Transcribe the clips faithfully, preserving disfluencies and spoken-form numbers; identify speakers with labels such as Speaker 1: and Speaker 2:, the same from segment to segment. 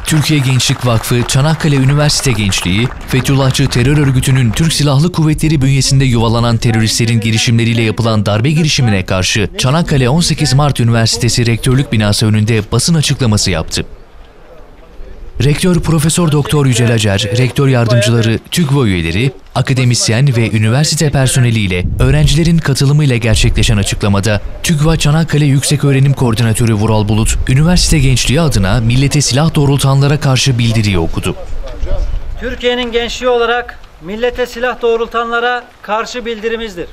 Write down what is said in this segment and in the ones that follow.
Speaker 1: Türkiye Gençlik Vakfı, Çanakkale Üniversite Gençliği, Fethullahçı terör örgütünün Türk Silahlı Kuvvetleri bünyesinde yuvalanan teröristlerin girişimleriyle yapılan darbe girişimine karşı Çanakkale on sekiz Mart Üniversitesi Rektörlük Binası önünde basın açıklaması yaptı. Rektör Profesör Doktor Yücel Acar, rektör yardımcıları, TÜGVA üyeleri, akademisyen ve üniversite personeliyle öğrencilerin katılımıyla gerçekleşen açıklamada TÜGVA Çanakkale Yükseköğrenim Koordinatörü Vural Bulut, üniversite gençliği adına millete silah doğrultanlara karşı bildiriyi okudu.
Speaker 2: Türkiye'nin gençliği olarak millete silah doğrultanlara karşı bildirimizdir.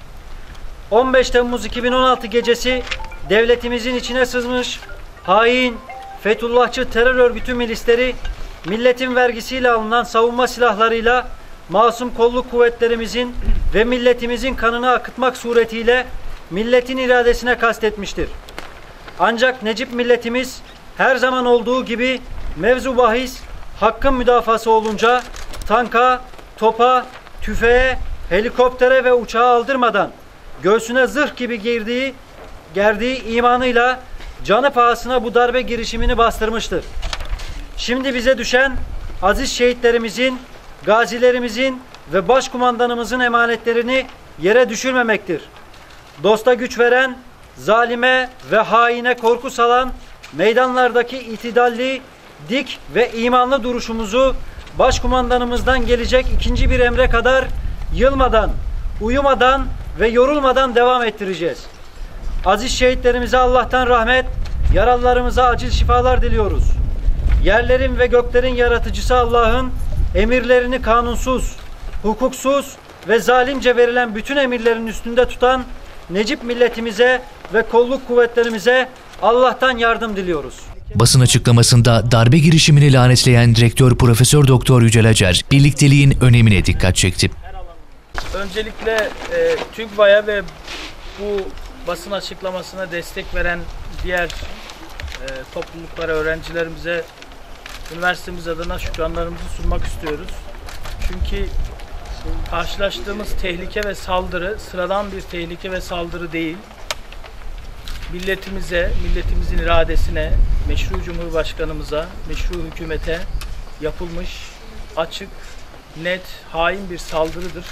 Speaker 2: on beş Temmuz iki bin on altı gecesi devletimizin içine sızmış hain, Fethullahçı terör örgütü milisleri milletin vergisiyle alınan savunma silahlarıyla masum kolluk kuvvetlerimizin ve milletimizin kanını akıtmak suretiyle milletin iradesine kastetmiştir. Ancak Necip milletimiz her zaman olduğu gibi mevzu bahis hakkın müdafası olunca tanka, topa, tüfeğe, helikoptere ve uçağa aldırmadan göğsüne zırh gibi girdiği, gerdiği imanıyla canı pahasına bu darbe girişimini bastırmıştır. Şimdi bize düşen aziz şehitlerimizin, gazilerimizin ve başkumandanımızın emanetlerini yere düşürmemektir. Dosta güç veren, zalime ve haine korku salan, meydanlardaki itidalli, dik ve imanlı duruşumuzu başkumandanımızdan gelecek ikinci bir emre kadar yılmadan, uyumadan ve yorulmadan devam ettireceğiz. Aziz şehitlerimize Allah'tan rahmet, yaralılarımıza acil şifalar diliyoruz. Yerlerin ve göklerin yaratıcısı Allah'ın emirlerini kanunsuz, hukuksuz ve zalimce verilen bütün emirlerin üstünde tutan Necip milletimize ve kolluk kuvvetlerimize Allah'tan yardım diliyoruz.
Speaker 1: Basın açıklamasında darbe girişimini lanetleyen Rektör Profesör Doktor Yücel Acar, birlikteliğin önemine dikkat çekti.
Speaker 3: Öncelikle e, TÜGVA'ya ve bu basın açıklamasına destek veren diğer e, topluluklara, öğrencilerimize üniversitemiz adına şükranlarımızı sunmak istiyoruz. Çünkü karşılaştığımız tehlike ve saldırı sıradan bir tehlike ve saldırı değil. Milletimize, milletimizin iradesine, meşru Cumhurbaşkanımıza, meşru hükümete yapılmış açık, net, hain bir saldırıdır.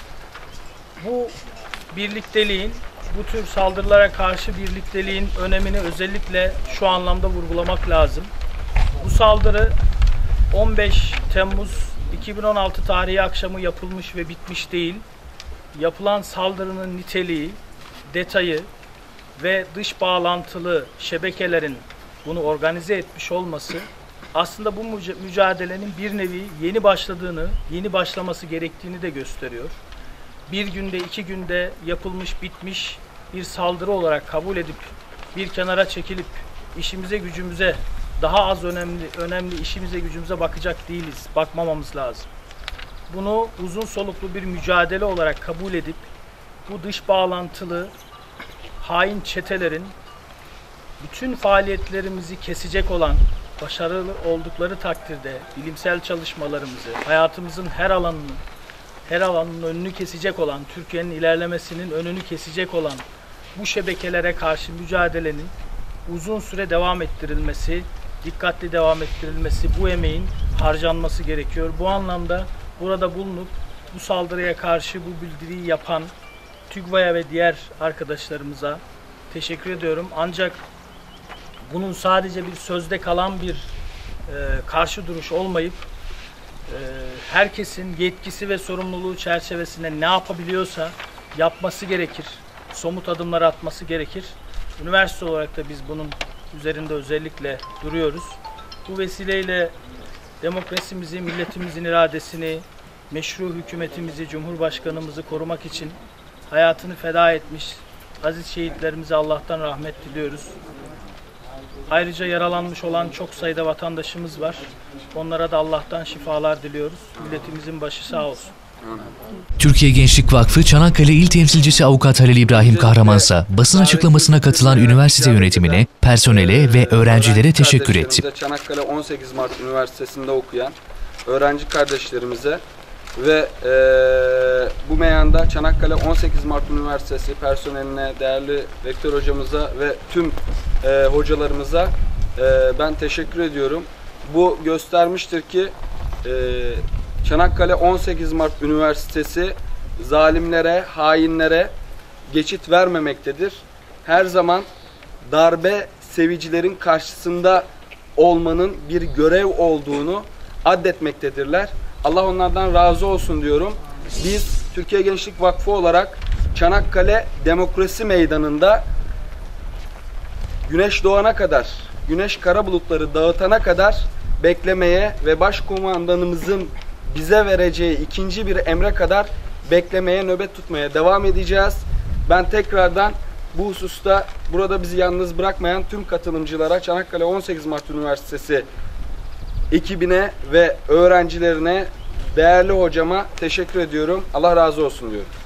Speaker 3: Bu birlikteliğin, bu tür saldırılara karşı birlikteliğin önemini özellikle şu anlamda vurgulamak lazım. Bu saldırı on beş Temmuz iki bin on altı tarihi akşamı yapılmış ve bitmiş değil. Yapılan saldırının niteliği, detayı ve dış bağlantılı şebekelerin bunu organize etmiş olması aslında bu mücadelenin bir nevi yeni başladığını, yeni başlaması gerektiğini de gösteriyor. Bir günde, iki günde yapılmış, bitmiş bir saldırı olarak kabul edip bir kenara çekilip işimize, gücümüze, daha az önemli önemli işimize, gücümüze bakacak değiliz. Bakmamamız lazım. Bunu uzun soluklu bir mücadele olarak kabul edip bu dış bağlantılı hain çetelerin bütün faaliyetlerimizi kesecek olan, başarılı oldukları takdirde bilimsel çalışmalarımızı, hayatımızın her alanını, her alanın önünü kesecek olan, Türkiye'nin ilerlemesinin önünü kesecek olan bu şebekelere karşı mücadelenin uzun süre devam ettirilmesi, dikkatli devam ettirilmesi, bu emeğin harcanması gerekiyor. Bu anlamda burada bulunup bu saldırıya karşı bu bildiriyi yapan TÜGVA'ya ve diğer arkadaşlarımıza teşekkür ediyorum. Ancak bunun sadece bir sözde kalan bir e, karşı duruş olmayıp e, herkesin yetkisi ve sorumluluğu çerçevesinde ne yapabiliyorsa yapması gerekir. Somut adımlar atması gerekir. Üniversite olarak da biz bunun üzerinde özellikle duruyoruz. Bu vesileyle demokrasimizi, milletimizin iradesini, meşru hükümetimizi, Cumhurbaşkanımızı korumak için hayatını feda etmiş aziz şehitlerimize Allah'tan rahmet diliyoruz. Ayrıca yaralanmış olan çok sayıda vatandaşımız var. Onlara da Allah'tan şifalar diliyoruz. Milletimizin başı sağ olsun.
Speaker 1: Türkiye Gençlik Vakfı Çanakkale İl Temsilcisi Avukat Halil İbrahim Kahramansa basın açıklamasına katılan üniversite yönetimine, personele ve öğrencilere teşekkür etti.
Speaker 4: Çanakkale on sekiz Mart Üniversitesi'nde okuyan öğrenci kardeşlerimize ve e, bu meyanda Çanakkale on sekiz Mart Üniversitesi personeline, değerli rektör hocamıza ve tüm e, hocalarımıza e, ben teşekkür ediyorum. Bu göstermiştir ki e, Çanakkale on sekiz Mart Üniversitesi zalimlere, hainlere geçit vermemektedir. Her zaman darbe sevicilerin karşısında olmanın bir görev olduğunu addetmektedirler. Allah onlardan razı olsun diyorum. Biz Türkiye Gençlik Vakfı olarak Çanakkale Demokrasi Meydanı'nda güneş doğana kadar, güneş kara bulutları dağıtana kadar beklemeye ve başkomandanımızın bize vereceği ikinci bir emre kadar beklemeye, nöbet tutmaya devam edeceğiz. Ben tekrardan bu hususta burada bizi yalnız bırakmayan tüm katılımcılara, Çanakkale on sekiz Mart Üniversitesi ekibine ve öğrencilerine, değerli hocama teşekkür ediyorum. Allah razı olsun diyorum.